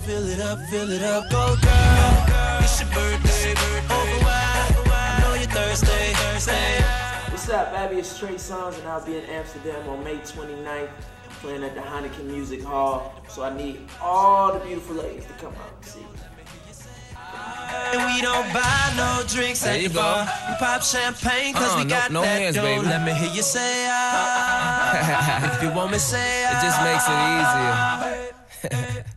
fill it up, go girl. It's your birthday, over wide. I know you're thirsty. What's up, baby? It's Trey Songz, and I'll be in Amsterdam on May 29th, playing at the Heineken Music Hall. So I need all the beautiful ladies to come out and see. We don't buy no drinks at the bar. We pop champagne cause we got no that hands, dough. baby. Let me hear you say if you want me say It just makes it easier.